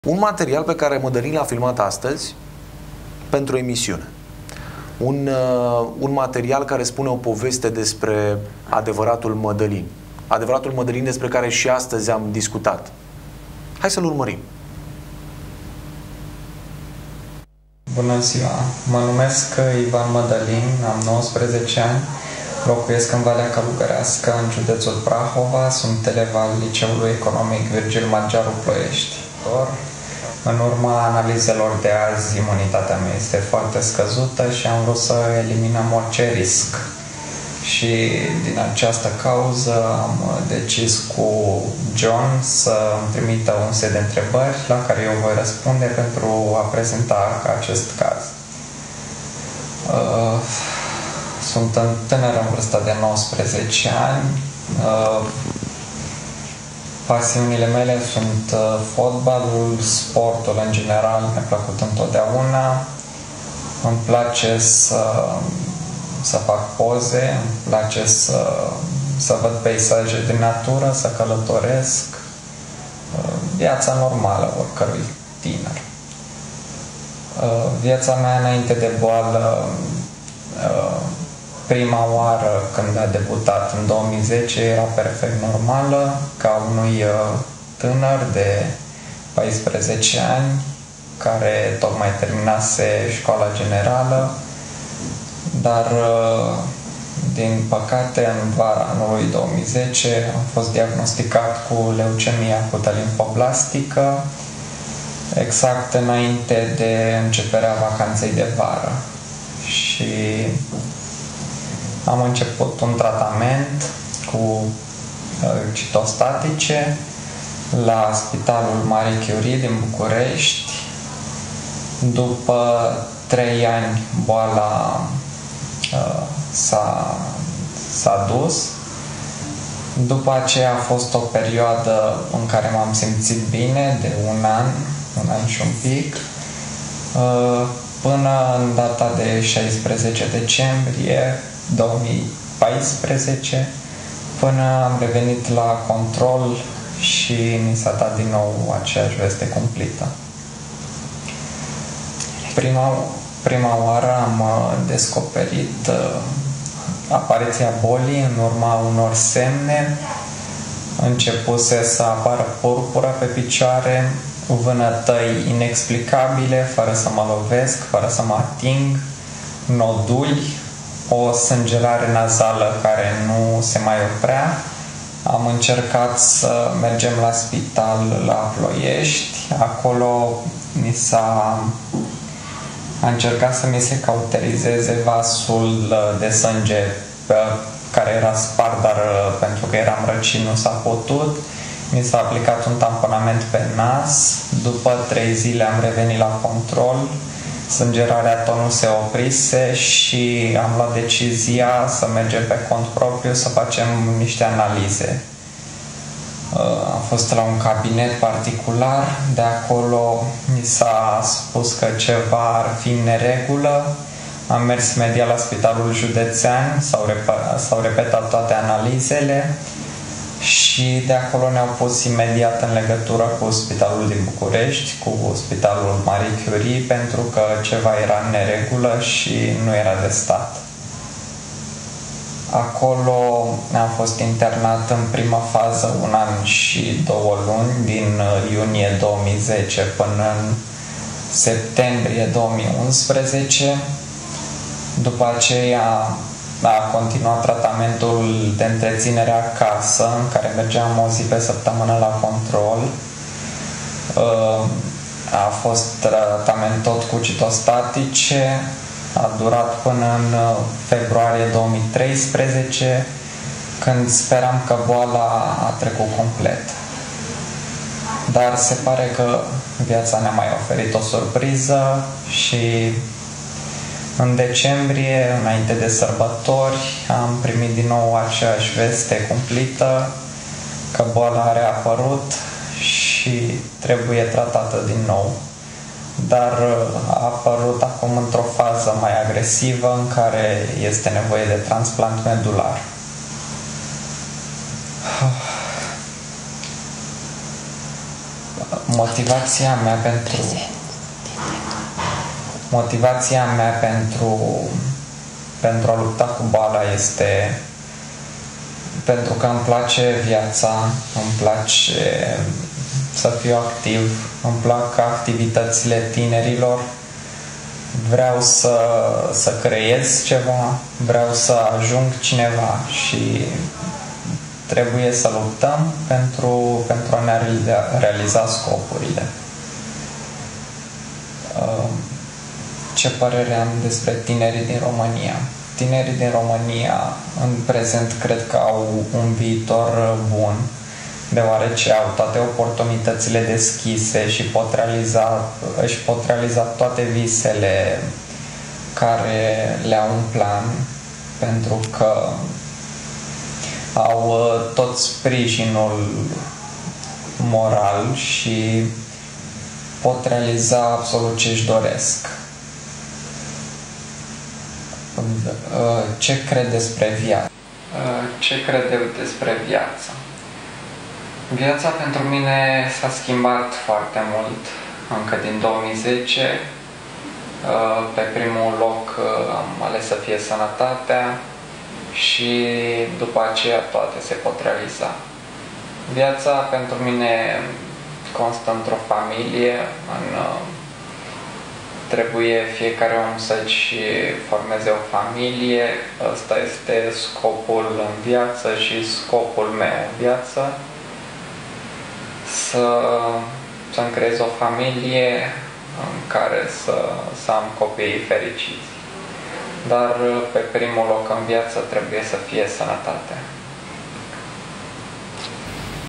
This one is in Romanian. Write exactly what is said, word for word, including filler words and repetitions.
Un material pe care Mădălin l-a filmat astăzi pentru emisiune. Un, uh, un material care spune o poveste despre adevăratul Mădălin. Adevăratul Mădălin despre care și astăzi am discutat. Hai să-l urmărim. Bună ziua! Mă numesc Ivan Mădălin, am nouăsprezece ani, locuiesc în Valea Călugărească, în județul Prahova, sunt elev al Liceului Economic Virgil Magyaru Ploiești. În urma analizelor de azi, imunitatea mea este foarte scăzută și am vrut să eliminăm orice risc. Și din această cauză am decis cu John să îmi trimită un set de întrebări la care eu voi răspunde pentru a prezenta acest caz. Sunt tânăr în vârstă de nouăsprezece ani. Pasiunile mele sunt fotbalul, sportul în general, mi-a plăcut întotdeauna. Îmi place să, să fac poze, îmi place să, să văd peisaje din natură, să călătoresc. Viața normală oricărui tiner. Viața mea înainte de boală, prima oară când a debutat în două mii zece era perfect normală, ca unui tânăr de paisprezece ani care tocmai terminase școala generală, dar din păcate în vara anului două mii zece am fost diagnosticat cu leucemie acută limfoblastică exact înainte de începerea vacanței de vară. Și am început un tratament cu uh, citostatice la Spitalul Marie Curie din București. După trei ani boala uh, s-a, s-a dus. După aceea a fost o perioadă în care m-am simțit bine de un an, un an și un pic, uh, până în data de șaisprezece decembrie două mii paisprezece, până am revenit la control și mi s-a dat din nou aceeași veste cumplită. Prima, prima oară am descoperit apariția bolii în urma unor semne. Începuse să apară purpură pe picioare, vânătăi inexplicabile, fără să mă lovesc, fără să mă ating, noduli, o sângerare nazală care nu se mai oprea. Am încercat să mergem la spital la Ploiești. Acolo mi s-a a încercat să mi se cauterizeze vasul de sânge care era spart, dar pentru că eram răcit nu s-a putut. Mi s-a aplicat un tamponament pe nas. După trei zile am revenit la control. Sângerarea tot nu se oprise și am luat decizia să mergem pe cont propriu să facem niște analize. Am fost la un cabinet particular, de acolo mi s-a spus că ceva ar fi în neregulă. Am mers imediat la Spitalul Județean, s-au repetat, s-au repetat toate analizele și de acolo ne-au pus imediat în legătură cu Spitalul din București, cu Spitalul Marie Curie, pentru că ceva era în neregulă și nu era de stat. Acolo am fost internat în prima fază un an și două luni, din iunie două mii zece până în septembrie două mii unsprezece. După aceea a continuat tratamentul de întreținere acasă, în care mergeam o zi pe săptămână la control. A fost tratament tot cu citostatice, a durat până în februarie două mii treisprezece, când speram că boala a trecut complet. Dar se pare că viața ne-a mai oferit o surpriză și în decembrie, înainte de sărbători, am primit din nou aceeași veste cumplită, că boala a reapărut și trebuie tratată din nou. Dar a apărut acum într-o fază mai agresivă în care este nevoie de transplant medular. motivația mea pentru motivația mea pentru pentru a lupta cu boala este pentru că îmi place viața, îmi place să fiu activ, îmi plac activitățile tinerilor, vreau să, să creez ceva, vreau să ajung cineva și trebuie să luptăm pentru, pentru a ne realiza, realiza scopurile. Ce părere am despre tinerii din România? Tinerii din România în prezent cred că au un viitor bun, deoarece au toate oportunitățile deschise și pot realiza, își pot realiza toate visele care le au în plan, pentru că au tot sprijinul moral și pot realiza absolut ce își doresc. Ce cred despre viață? Ce cred eu despre viață? Viața pentru mine s-a schimbat foarte mult, încă din două mii zece. Pe primul loc am ales să fie sănătatea și după aceea toate se pot realiza. Viața pentru mine constă într-o familie, în, trebuie fiecare om să-și formeze o familie. Ăsta este scopul în viață și scopul meu în viață. Să, să-mi creez o familie în care să, să am copiii fericiți. Dar pe primul loc în viață trebuie să fie sănătatea.